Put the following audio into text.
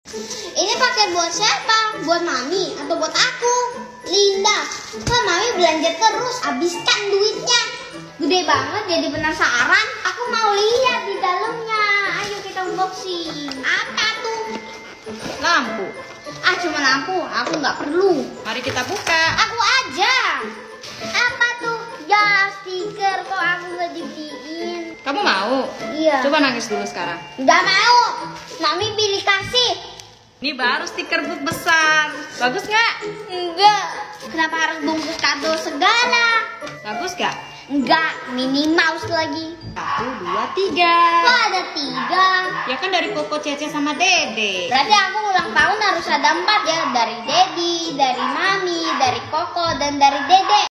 Ini paket buat siapa? Buat Mami atau buat aku? Linda, kan Mami belanja terus, habiskan duitnya. Gede banget, jadi penasaran. Aku mau lihat di dalamnya. Ayo kita unboxing. Apa tuh? Lampu. Ah, cuma lampu. Aku nggak perlu. Mari kita buka. Aku aja. Apa tuh? Ya, stiker. Kok aku nggak dibeliin? Kamu mau? Iya. Coba nangis dulu sekarang. Nggak mau. Mami pilih kasih. Ini baru stiker book besar. Bagus nggak? Enggak. Kenapa harus bungkus kado segala? Bagus nggak? Enggak, Minnie Mouse lagi. 1, 2, 3. Kok ada 3? Ya kan dari Koko, Cece, sama Dede. Berarti aku ulang tahun harus ada 4 ya. Dari Dedi, dari Mami, dari Koko, dan dari Dede.